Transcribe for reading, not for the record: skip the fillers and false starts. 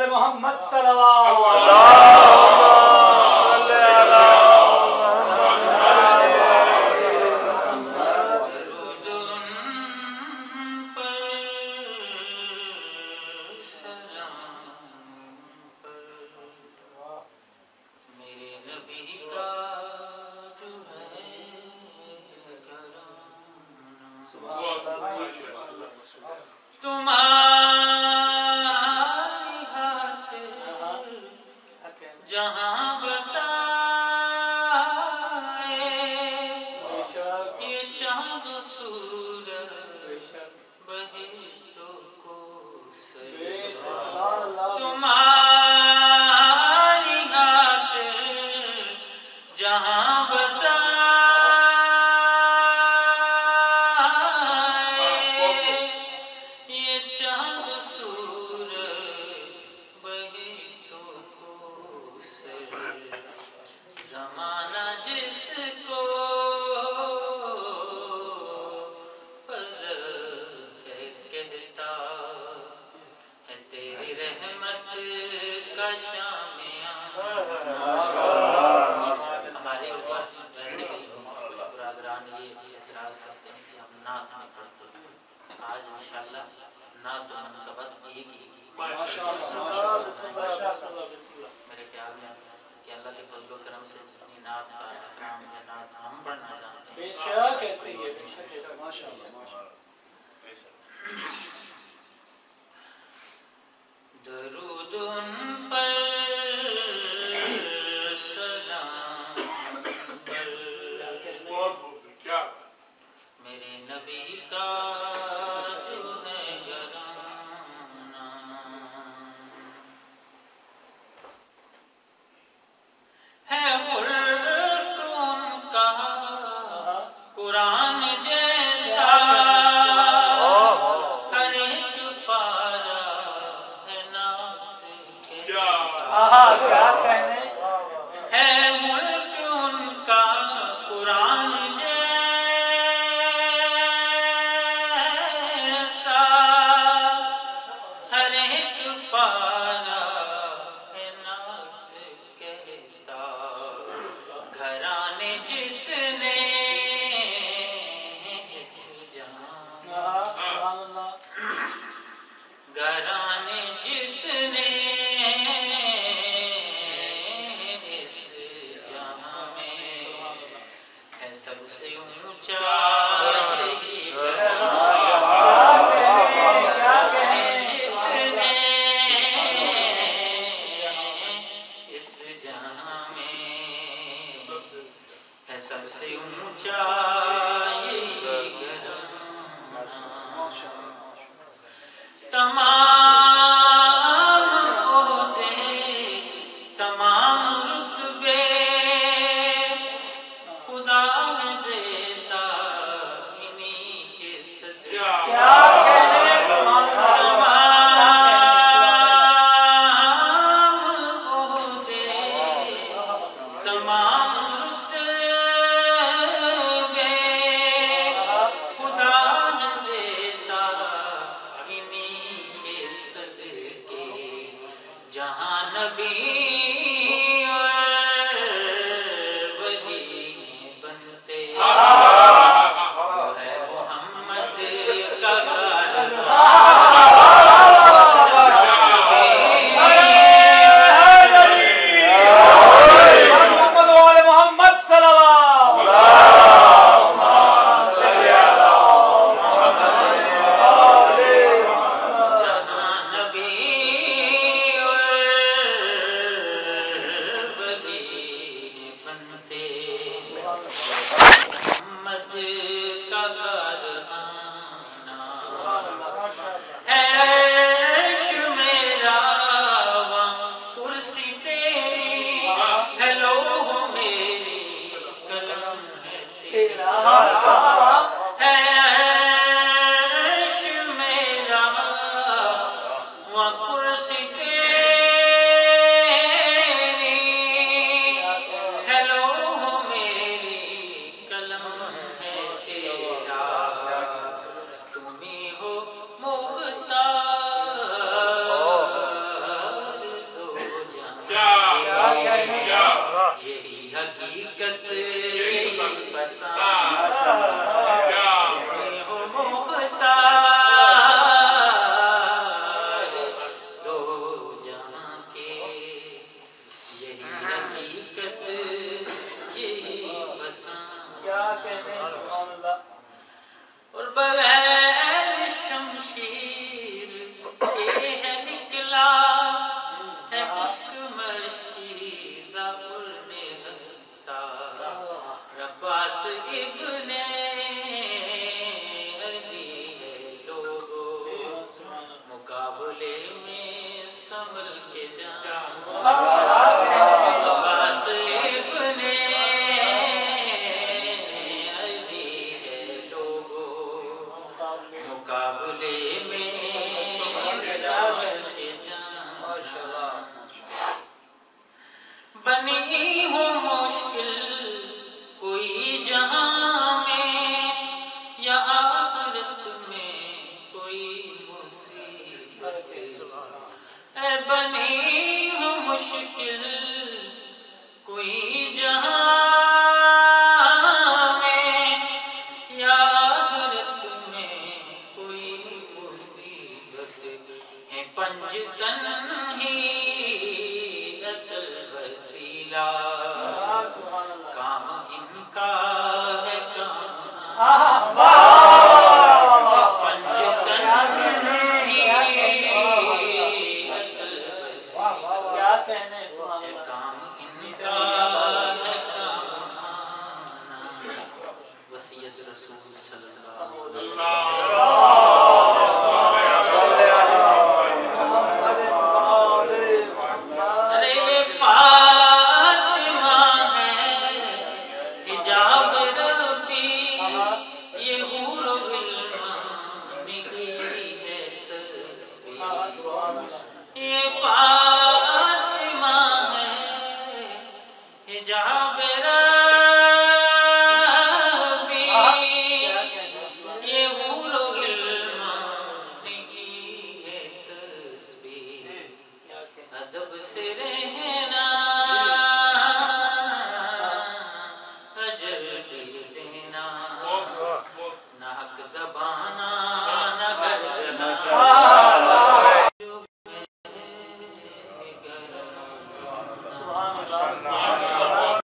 آل محمد صلوات جہاں بسائے یہ چاند و سورج بہشتوں کو تمہاری خاطر جہاں بسائے یہ چاند و سورج بہشتوں کو زمانہ جس کو پرخ کہتا ہے تیری رحمت کا شامیاں ہمارے اوپر ویسے بھی برادران یہ اعتراض کرتے ہیں کہ ہم نعت نہیں پڑھتے آج انشاءاللہ نعت و منقبت ایک ہی میرے خیال میں کہ اللہ کے فضل و کرم سے جتنی نعت کا احترام ہے نعت ہم پڑھنا جانتے ہیں بے شک ایسے ہی ہے بے شک ایسے درود ان پر سلام پر میرے نبی کا جو ہے گھرانہ ہے خلق ان کا قرآن جیسا ہر ایک پارا ہے نعت کے کیا کہنے ہے ملک ان کا قرآن جیسا ہر ایک پارا ہے نعت کہتا گھرانے جتنے اس جہاں سبحان اللہ گھرانے جتنے اس جہاں میں ہے سب سے اونچا یہی گھرانے جتنے اس جہاں میں ہے سب سے اونچا یہی گھرانا تمام عہدے تمام رتبے خدا ہے دیتا انہی کے صدقے کیا کہنے سبحان تمام عہدے تمام رتبے خدا ہے دیتا انہی کے صدقے جہاں نبی اور ولی بنتے وہ ہے محمد کا محمد آل محمد صلوات جہاں نبی اور ولی بنتے محمد کا گھرانہ حقیقت یہی بساں ہو مختار دو جہاں کے، یہی حقیقت یہی بساں. کیا کہنے سبحان اللہ. اور بغیر شمشیر کے ہے نکلا ہے عشق مشکیزہ پرنے ہتار. عباس ابن علی ہے لوگو مقابلے میں سنبھل کے جان. عباس ابن علی ہے لوگو مقابلے میں سنبھل کے جان. بنی ہو مشکل کوئی جہاں میں یا آخرت میں کوئی مصیبت. اے بنی ہو مشکل کوئی جہاں میں یا آخرت میں کوئی مصیبت. ہے پنجتن ہی اصل وسیلہ، کام ان کا ہے کام. پنجتن ہی اصل وسیلہ، کیا کہنے سبحان ہے اللہ. کام ان کا ہے کام. وصیت رسول صلی اللہ علیہ وسلم. ارے فاطمہ ہے حجاب ربی، یہ حور و غلمان کی ہے تصویر. یہ فاطمہ ہے حجاب ربی، یہ حور و غلمان کی ہے تصویر. ادب سے